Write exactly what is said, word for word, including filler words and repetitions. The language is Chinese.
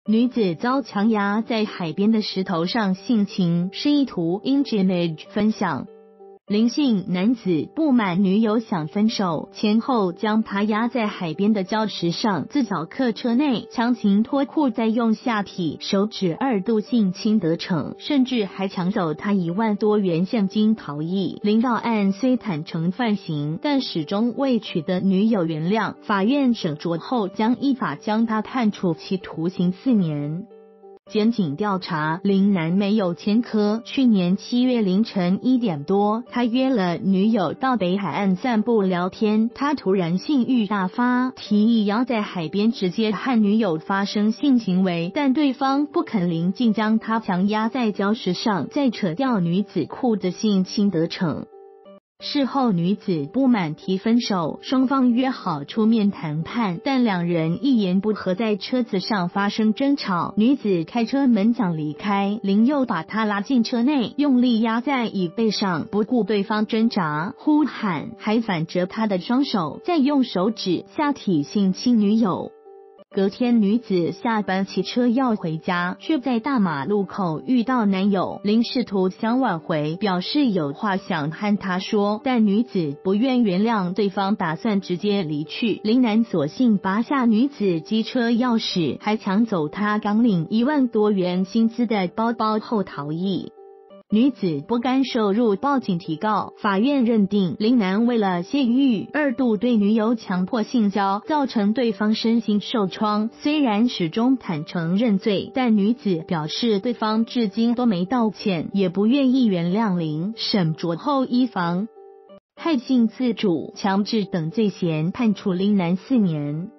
女子遭强压在海边的石头上性侵，示意图 Image 分享。林姓男子不满女友想分手，前后将她压在海边的礁石上，自找客车内强行脱裤，再用下体、手指二度性侵得逞，甚至还抢走她一万多元现金逃逸。林到案虽坦诚犯行，但始终未取得女友原谅，法院审酌后将依法将他判处其徒刑四年。检警调查，林男没有前科。去年七月凌晨一点多，他约了女友到北海岸散步聊天，他突然性欲大发，提议要在海边直接和女友发生性行为，但对方不肯，林竟将他强压在礁石上，再扯掉女子裤子性侵得逞。事后女子不满提分手，双方约好出面谈判，但两人一言不合，在车子上发生争吵。女子开车门想离开，林又把她拉进车内，用力压在椅背上，不顾对方挣扎呼喊，还反折她的双手，再用手指下体性侵女友。隔天，女子下班骑车要回家，却在大马路口遇到男友林，试图想挽回，表示有话想和他说，但女子不愿原谅对方，打算直接离去。林男索性拔下女子机车钥匙，还抢走她刚领一万多元薪资的包包后逃逸。女子不甘受辱，报警提告。法院认定林男为了泄欲，二度对女友强迫性交，造成对方身心受创。虽然始终坦诚认罪，但女子表示对方至今都没道歉，也不愿意原谅林。审酌后依妨害性自主、强制等罪嫌，判处林男四年。